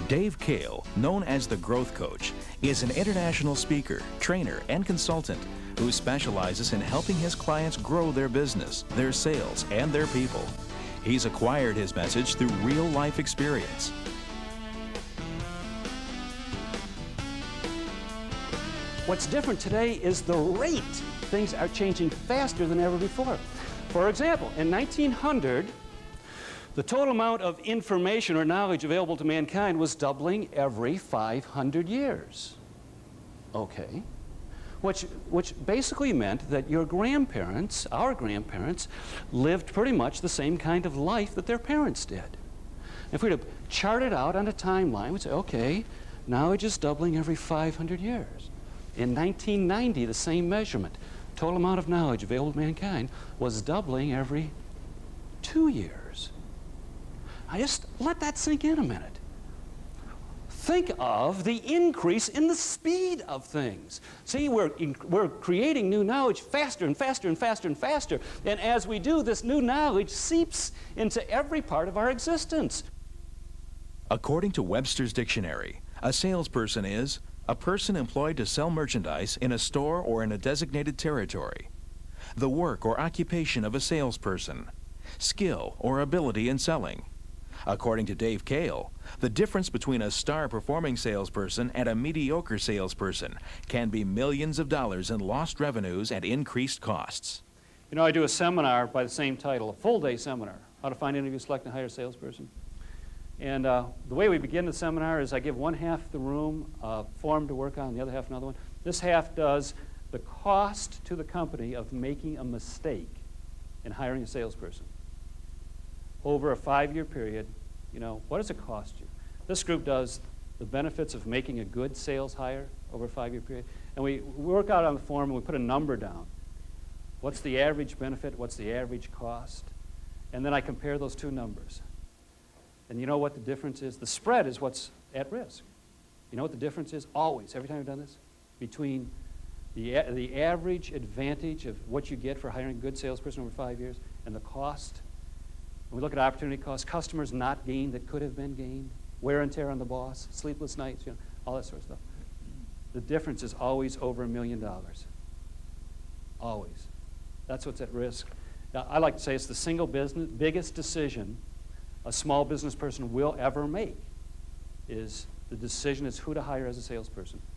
Dave Kahle, known as the Growth Coach, is an international speaker, trainer, and consultant who specializes in helping his clients grow their business, their sales, and their people. He's acquired his message through real-life experience. What's different today is the rate. Things are changing faster than ever before. For example, in 1900, the total amount of information or knowledge available to mankind was doubling every 500 years. Okay. Which basically meant that your grandparents, our grandparents, lived pretty much the same kind of life that their parents did. If we were to chart it out on a timeline, we'd say, okay, knowledge is doubling every 500 years. In 1990, the same measurement, total amount of knowledge available to mankind, was doubling every 2 years. Now just let that sink in a minute. Think of the increase in the speed of things. See, we're creating new knowledge faster and faster and faster and faster. And as we do, this new knowledge seeps into every part of our existence. According to Webster's Dictionary, a salesperson is a person employed to sell merchandise in a store or in a designated territory. The work or occupation of a salesperson. Skill or ability in selling. According to Dave Kahle, the difference between a star-performing salesperson and a mediocre salesperson can be millions of dollars in lost revenues and increased costs. You know, I do a seminar by the same title, a full-day seminar, how to find, interview, select, and hire a salesperson. And the way we begin the seminar is I give one half the room a form to work on, the other half another one. This half does the cost to the company of making a mistake in hiring a salesperson. Over a 5-year period, you know, what does it cost you? This group does the benefits of making a good sales hire over a 5-year period. And we work out on the form and we put a number down. What's the average benefit? What's the average cost? And then I compare those two numbers. And you know what the difference is? The spread is what's at risk. You know what the difference is? Always, every time we've done this, between the average advantage of what you get for hiring a good salesperson over 5 years and the cost. When we look at opportunity costs, customers not gained that could have been gained, wear and tear on the boss, sleepless nights, you know, all that sort of stuff. The difference is always over $1 million. Always. That's what's at risk. Now, I like to say it's the single biggest decision a small business person will ever make is the decision is who to hire as a salesperson.